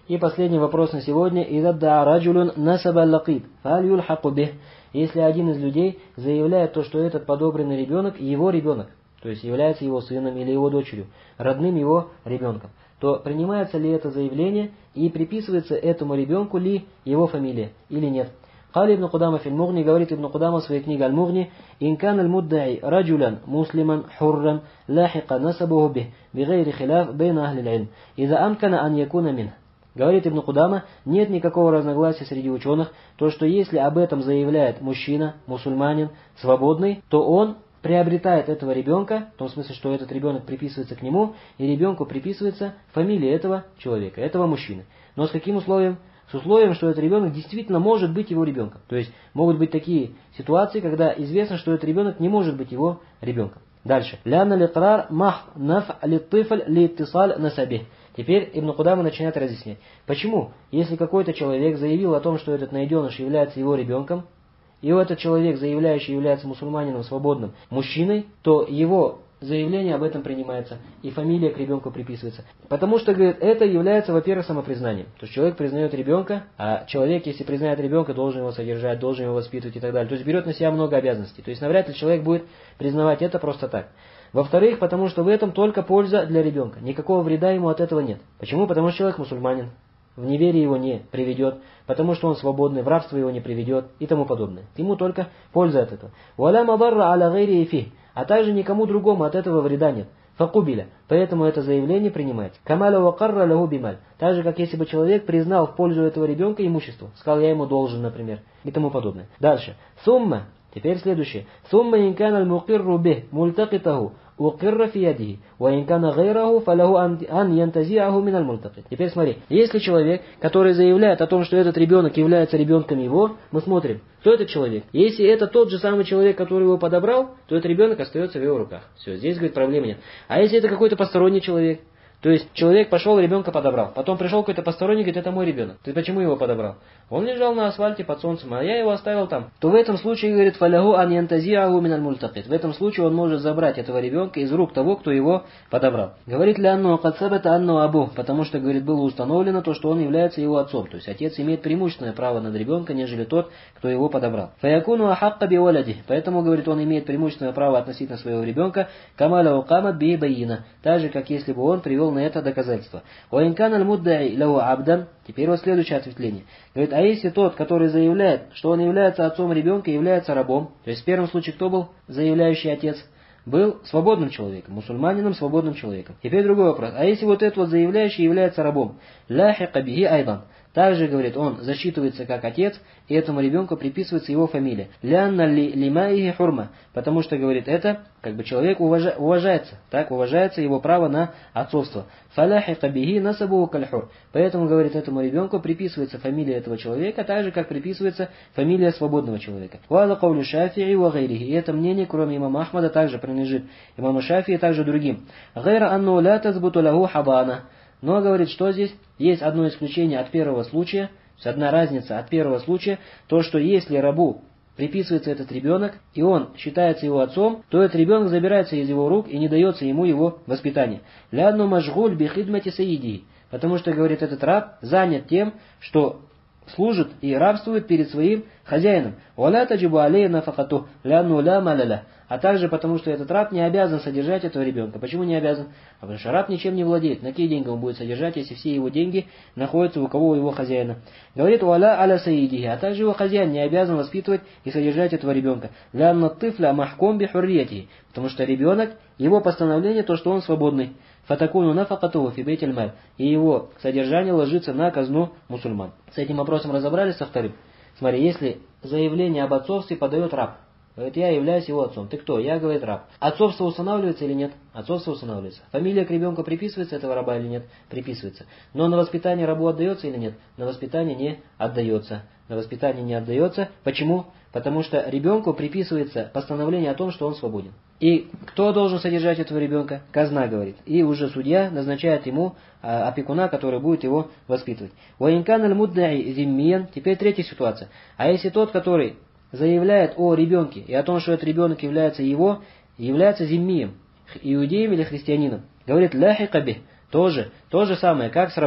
И последний вопрос на сегодня. «Идадда раджулюн насаба лакиб, фаль юлхаку бих». Если один из людей заявляет то, что этот подобранный ребенок его ребенок, то есть является его сыном или его дочерью, родным его ребенком, то принимается ли это заявление и приписывается этому ребенку ли его фамилия или нет. Кали ибн Кудама фил Мугни, говорит ибн Кудама в своей книге Аль-Мугни: «Инкан аль-муддаи раджулян муслиман хурран лахика насабуху бих, бигайри хиляф бейна ахли аль-илм, иза амкана ан якуна мин». Говорит ибн Кудама, нет никакого разногласия среди ученых, то что если об этом заявляет мужчина, мусульманин, свободный, то он приобретает этого ребенка, в том смысле, что этот ребенок приписывается к нему, и ребенку приписывается фамилия этого человека, этого мужчины. Но с каким условием? С условием, что этот ребенок действительно может быть его ребенком. То есть могут быть такие ситуации, когда известно, что этот ребенок не может быть его ребенком. Дальше. «Ляна литрар мах наф литтифаль литтисаль насабих». Теперь Ибн Кудама начинает разъяснять. Почему? Если какой-то человек заявил о том, что этот найденыш является его ребенком, и этот человек, заявляющий, является мусульманином свободным, мужчиной, то его заявление об этом принимается, и фамилия к ребенку приписывается. Потому что, говорит, это является, во-первых, самопризнанием. То есть человек признает ребенка, а человек, если признает ребенка, должен его содержать, должен его воспитывать и так далее. То есть берет на себя много обязанностей. То есть навряд ли человек будет признавать это просто так. Во-вторых, потому что в этом только польза для ребенка. Никакого вреда ему от этого нет. Почему? Потому что человек мусульманин. В неверие его не приведет, потому что он свободный, в рабство его не приведет и тому подобное. Ему только польза от этого. «Валя мадарра аля гайри фи», а также никому другому от этого вреда нет. «Факубиля», поэтому это заявление принимается. «Камаля вакарра лаху бималь», так же, как если бы человек признал в пользу этого ребенка имущество, сказал, я ему должен, например, и тому подобное. Дальше. «Сумма», теперь следующее. «Сумма инкан аль-мукирру бих мультакитаху укирра фи ядихи, ва инкана гайраху фалаху ан янтазиаху миналь мультакит». Теперь смотри, если человек, который заявляет о том, что этот ребенок является ребенком его, мы смотрим, кто этот человек. Если это тот же самый человек, который его подобрал, то этот ребенок остается в его руках. Все, здесь, говорит, проблемы нет. А если это какой-то посторонний человек, то есть человек пошел, ребенка подобрал, потом пришел какой-то посторонний, говорит, это мой ребенок. Ты почему его подобрал? Он лежал на асфальте под солнцем, а я его оставил там. То в этом случае, говорит, фаляху ан янтазиаху миналь мультакит. В этом случае он может забрать этого ребенка из рук того, кто его подобрал. Говорит ли анну кацабата анну абу, потому что, говорит, было установлено то, что он является его отцом. То есть отец имеет преимущественное право над ребенком, нежели тот, кто его подобрал. Фаякуну ахакка биолади. Поэтому, говорит, он имеет преимущественное право относительно своего ребенка, камаля укамат би байина. Так же, как если бы он привел на это доказательство. Уинкан аль-муддаи лаху абдан. Теперь вот следующее ответвление. Говорит, а если тот, который заявляет, что он является отцом ребенка, является рабом, то есть в первом случае кто был заявляющий отец? Был свободным человеком, мусульманином, свободным человеком. Теперь другой вопрос. А если вот этот вот заявляющий является рабом? Ляхика бихи айдан. Также, говорит, он засчитывается как отец, и этому ребенку приписывается его фамилия. Лянна лимаихи хурма. Потому что, говорит, это как бы человек уважается. Так, уважается его право на отцовство. Фаляхика бихи насабу кальхур. Поэтому, говорит, этому ребенку приписывается фамилия этого человека, так же, как приписывается фамилия свободного человека. Вала каулю Шафии ва гайрихи. И это мнение, кроме имама Ахмада, также принадлежит имаму Шафии и также другим. Гайра анну ля тазбуту лаху хабана. Но, говорит, что здесь? Есть одно исключение от первого случая, то есть одна разница от первого случая, то, что если рабу приписывается этот ребенок, и он считается его отцом, то этот ребенок забирается из его рук и не дается ему его воспитание. Лянну мажгуль бихидмати саиди. Потому что, говорит, этот раб занят тем, что служит и рабствует перед своим хозяином. Валя таджибу алейна нафакату лянну ля маляля. А также потому, что этот раб не обязан содержать этого ребенка. Почему не обязан? Потому что раб ничем не владеет. На какие деньги он будет содержать, если все его деньги находятся у кого? У его хозяина. Говорит, валя аля саидихи. А также его хозяин не обязан воспитывать и содержать этого ребенка. Лянна тыфля махком бихурриятихи. Потому что ребенок, его постановление, то, что он свободный. Фатакуну нафакатуху фи бейтиль маль. И его содержание ложится на казну мусульман. С этим вопросом разобрались, со вторым. Смотри, если заявление об отцовстве подает раб, говорит, я являюсь его отцом. Ты кто? Я, говорит, раб. Отцовство устанавливается или нет? Отцовство устанавливается. Фамилия к ребенку приписывается этого раба или нет? Приписывается. Но на воспитание рабу отдается или нет? На воспитание не отдается. На воспитание не отдается. Почему? Потому что ребенку приписывается постановление о том, что он свободен. И кто должен содержать этого ребенка? Казна, говорит. И уже судья назначает ему опекуна, который будет его воспитывать. Уаинкан аль-муддаи зиммиян. Теперь третья ситуация. А если тот, который заявляет о ребенке и о том, что этот ребенок является его, является зиммием, иудеем или христианином, говорит ляхика бих, то же самое, как с рабом.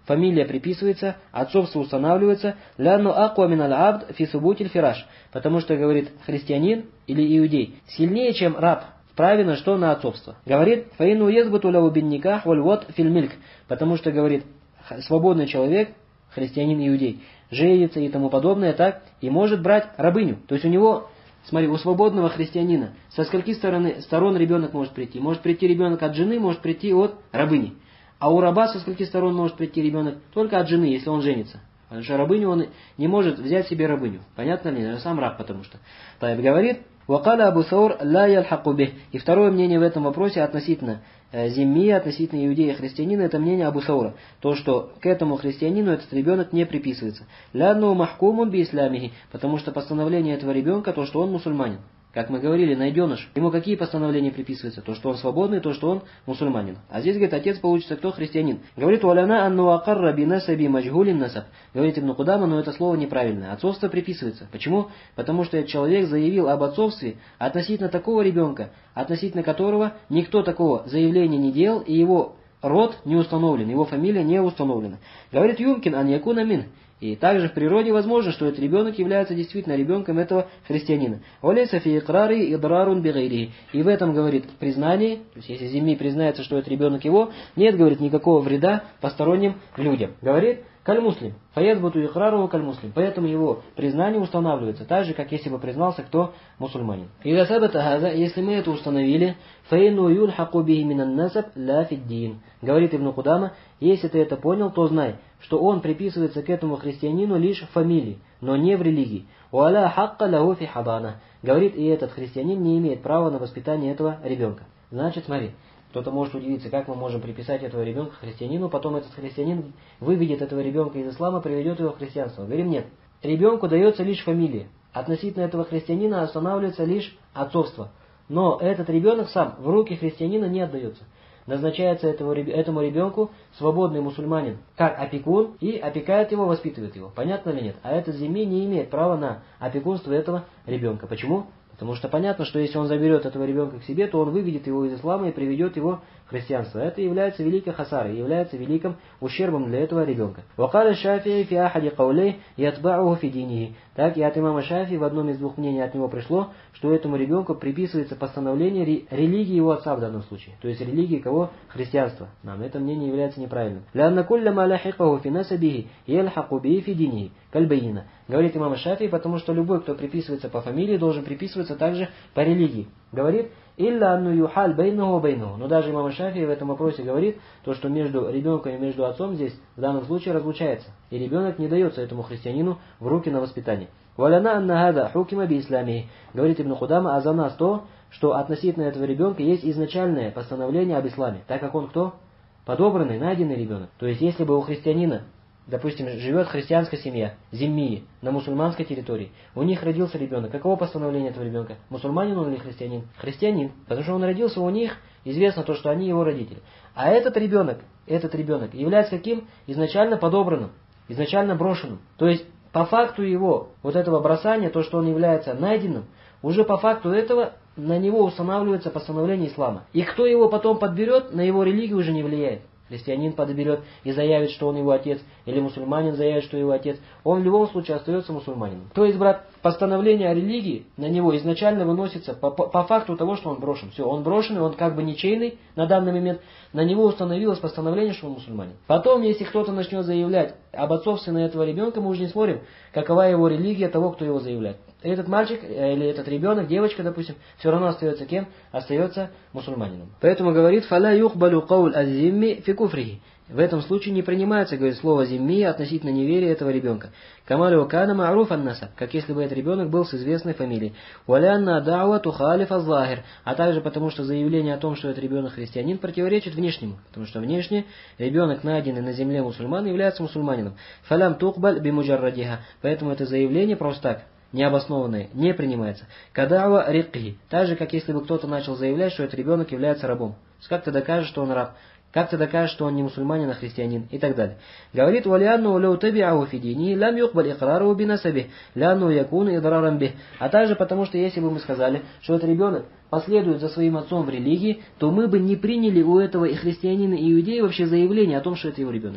фамилия приписывается, отцовство устанавливается, лянну аква миналь абд фи субутиль фираш, потому что, говорит, христианин или иудей сильнее, чем раб в праве на что? На отцовство. Говорит, фаину езбату ляу бин никах валь вот филь мильк, потому что, говорит, свободный человек, христианин иудей, женится и тому подобное, так, и может брать рабыню. То есть у него, смотри, у свободного христианина со скольких сторон ребенок может прийти? Может прийти ребенок от жены, может прийти от рабыни. А у раба со скольких сторон может прийти ребенок? Только от жены, если он женится. Потому что рабыню он не может взять себе рабыню. Понятно ли? Сам раб, потому что. Таиб говорит, «Вакаля Абу Саур ла ялхаку бих». И второе мнение в этом вопросе относительно зимми, относительно иудея христианина, это мнение Абу Саура. То, что к этому христианину этот ребенок не приписывается. «Лянну махкумун би исламихи», потому что постановление этого ребенка, то, что он мусульманин. Как мы говорили, найденыш. Ему какие постановления приписываются? То, что он свободный, то, что он мусульманин. А здесь, говорит, отец получится кто? Христианин. Говорит, «Уаляна анну акарра би насаби маджгулин насаб». Говорит Ибн Кудама, но это слово неправильное. Отцовство приписывается. Почему? Потому что этот человек заявил об отцовстве относительно такого ребенка, относительно которого никто такого заявления не делал, и его род не установлен, его фамилия не установлена. Говорит, «Юмкин ан якуна мин». И также в природе возможно, что этот ребенок является действительно ребенком этого христианина. «Валейса фи икрари идрарун бигайриhi». И в этом, говорит, признании, то есть если зимми признается, что это ребенок его, нет, говорит, никакого вреда посторонним людям. Говорит, «Каль-муслим». «Фаязбуту икрару каль-муслим». Поэтому его признание устанавливается так же, как если бы признался кто мусульманин. И если мы это установили, «Фаину юльхаку бихи минан насаб ла фиддин». Говорит Ибн Кудама, если ты это понял, то знай, что он приписывается к этому христианину лишь в фамилии, но не в религии. «Уаля хакка лаху фи хабана». Говорит, и этот христианин не имеет права на воспитание этого ребенка. Значит, смотри, кто-то может удивиться, как мы можем приписать этого ребенка христианину, потом этот христианин выведет этого ребенка из ислама, приведет его в христианство. Говорим, нет. Ребенку дается лишь фамилия. Относительно этого христианина останавливается лишь отцовство. Но этот ребенок сам в руки христианина не отдается. Назначается этому ребенку свободный мусульманин как опекун и опекает его, воспитывает его. Понятно или нет? А этот зимми не имеет права на опекунство этого ребенка. Почему? Потому что понятно, что если он заберет этого ребенка к себе, то он выведет его из ислама и приведет его в христианство. Это является великой хасарой, является великим ущербом для этого ребенка. «Вакаля Шафии фи ахади каулей ятба'уху фи динихи». Так и от имама Шафии в одном из двух мнений от него пришло, что этому ребенку приписывается постановление религии его отца в данном случае. То есть религии кого? Христианства. Нам это мнение является неправильным. «Лянна кулля ма ляхикаху фи насабихи яльхаку бихи фи динихи кальбаина». Говорит имам Шафии, потому что любой, кто приписывается по фамилии, должен приписываться также по религии. Говорит, «Илля анну юхаль бейнаху бейнаху». Но даже имам Шафии в этом вопросе говорит, то, что между ребенком и между отцом здесь в данном случае разлучается. И ребенок не дается этому христианину в руки на воспитание. «Валяна анна хада хукима би исламихи». Говорит Ибн Худама, а за нас то, что относительно этого ребенка есть изначальное постановление об исламе. Так как он кто? Подобранный, найденный ребенок. То есть если бы у христианина, допустим, живет христианская семья, зиммии, на мусульманской территории. У них родился ребенок. Каково постановление этого ребенка? Мусульманин он или христианин? Христианин. Потому что он родился у них, известно то, что они его родители. А этот ребенок является каким? Изначально подобранным, изначально брошенным. То есть, по факту его, вот этого бросания, то, что он является найденным, уже по факту этого на него устанавливается постановление ислама. И кто его потом подберет, на его религию уже не влияет. Христианин подберет и заявит, что он его отец, или мусульманин заявит, что его отец, он в любом случае остается мусульманином. То есть, брат, постановление о религии на него изначально выносится по факту того, что он брошен. Все, он брошенный, он как бы ничейный на данный момент, на него установилось постановление, что он мусульманин. Потом, если кто-то начнет заявлять об отцовстве на этого ребенка, мы уже не спорим, какова его религия того, кто его заявляет. Этот мальчик или этот ребенок, девочка, допустим, все равно остается кем? Остается мусульманином. Поэтому говорит, «Фаля юхбалю кауль аз-зимми фи куфрихи». В этом случае не принимается, говорит, слово «зимми» относительно неверия этого ребенка. «Камалю кана ма'руф ан-насаб», как если бы этот ребенок был с известной фамилией. «Валянна да'ва тухалиф аз-захир», а также потому, что заявление о том, что этот ребенок христианин, противоречит внешнему. Потому что внешне ребенок, найденный на земле мусульман, является мусульманином. «Фалям тухбаль би муджаррадиха», поэтому это заявление просто так, необоснованное, не принимается. «Кадава рикхи», так же, как если бы кто-то начал заявлять, что этот ребенок является рабом. Как ты докажешь, что он раб? Как ты докажешь, что он не мусульманин, а христианин? И так далее. Говорит, «Валианну лау таби'аху фи дини, лам юкбаль икрару бинасабих, лянну якуну идрарам бих». А также потому, что если бы мы сказали, что этот ребенок последует за своим отцом в религии, то мы бы не приняли у этого и христианина, и иудея вообще заявление о том, что это его ребенок.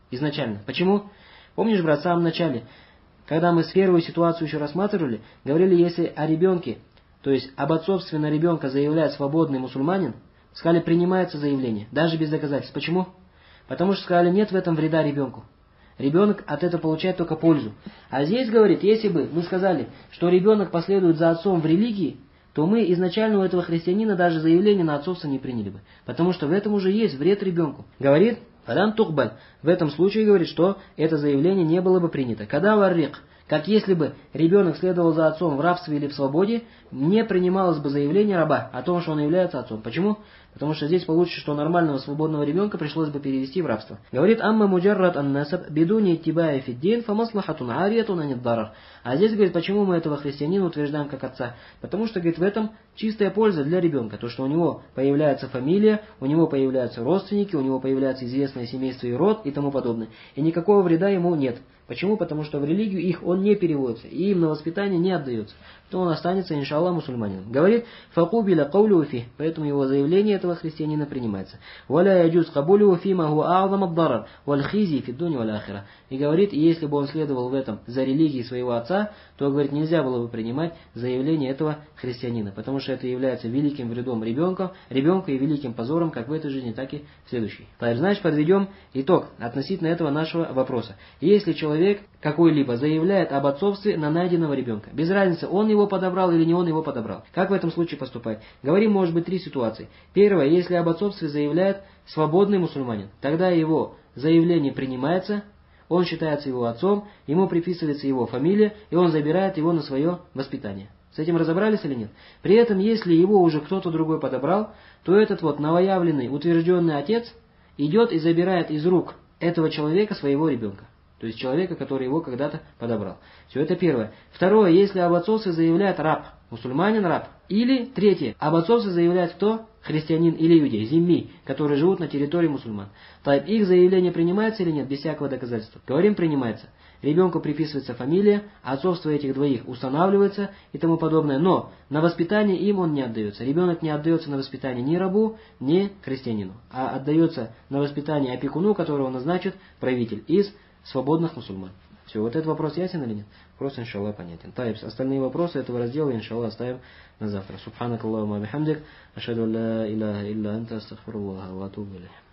изначально. Почему? Помнишь, брат, в самом начале, когда мы первую ситуацию еще рассматривали, говорили, если о ребенке, то есть об отцовстве на ребенка заявляет свободный мусульманин, сказали, принимается заявление, даже без доказательств. Почему? Потому что сказали, нет в этом вреда ребенку. Ребенок от этого получает только пользу. А здесь, говорит, если бы мы сказали, что ребенок последует за отцом в религии, то мы изначально у этого христианина даже заявление на отцовство не приняли бы. Потому что в этом уже есть вред ребенку. Говорит, «Фадан тухбаль». В этом случае говорит, что это заявление не было бы принято. «Када варрик». Как если бы ребенок следовал за отцом в рабстве или в свободе, не принималось бы заявление раба о том, что он является отцом. Почему? Потому что здесь получится, что нормального свободного ребенка пришлось бы перевести в рабство. Говорит, «Амма муджаррат ан-насаб бидуни иттибаи фиддин фамаслахатун ариятун аниддарар». А здесь, говорит, почему мы этого христианина утверждаем как отца? Потому что, говорит, в этом чистая польза для ребенка. То, что у него появляется фамилия, у него появляются родственники, у него появляется известное семейство и род и тому подобное. И никакого вреда ему нет. Почему? Потому что в религию их он не переводится, и им на воспитание не отдается. То он останется, иншаллах, мусульманином. Говорит, факубиля каулю фи, поэтому его заявление этого христианина принимается. Валя яджуз кабулю фи ма хуа а'зам ад-дарар валь хизи фи дуни валь ахира. И говорит, если бы он следовал в этом за религией своего отца, то, говорит, нельзя было бы принимать заявление этого христианина, потому что это является великим вредом ребенка и великим позором как в этой жизни, так и в следующей. Значит, подведем итог относительно этого нашего вопроса. Если человек какой-либо заявляет об отцовстве на найденного ребенка, без разницы, он его подобрал или не он его подобрал, как в этом случае поступать? Говорим, может быть, три ситуации. Первое, если об отцовстве заявляет свободный мусульманин, тогда его заявление принимается, он считается его отцом, ему приписывается его фамилия, и он забирает его на свое воспитание. С этим разобрались или нет? При этом, если его уже кто-то другой подобрал, то этот вот новоявленный, утвержденный отец идет и забирает из рук этого человека своего ребенка. То есть человека, который его когда-то подобрал. Все, это первое. Второе, если об отцовстве заявляет раб, мусульманин раб. Или третье, об отцовстве заявляет кто? Христианин или иудей, зимми, которые живут на территории мусульман. Так, их заявление принимается или нет, без всякого доказательства? Говорим, принимается. Ребенку приписывается фамилия, отцовство этих двоих устанавливается и тому подобное. Но на воспитание им он не отдается. Ребенок не отдается на воспитание ни рабу, ни христианину, а отдается на воспитание опекуну, которого назначит правитель из свободных мусульман. Все, вот этот вопрос ясен или нет? Вопрос, иншаллах, понятен. Таиб, остальные вопросы этого раздела, иншаллах, оставим на завтра. Субханакаллаху ва бихамдик, ашхаду ан ла илляха илля анта, астагфируллаха ва атубу илейх.